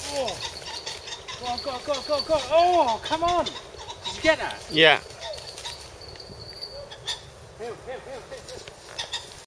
Oh, go on, go, go, go, go. Oh, come on. Did you get that? Yeah. Here, here, here, here.